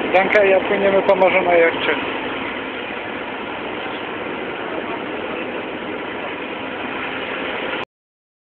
Danka i ja płyniemy po morzu na jachcie.